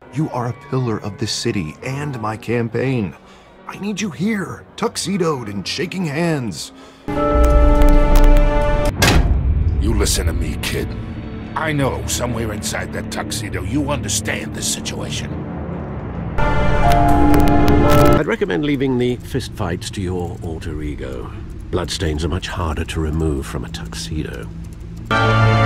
You are a pillar of this city and my campaign. I need you here, tuxedoed and shaking hands. You listen to me, kid. I know somewhere inside that tuxedo you understand the situation. I'd recommend leaving the fistfights to your alter ego. Bloodstains are much harder to remove from a tuxedo.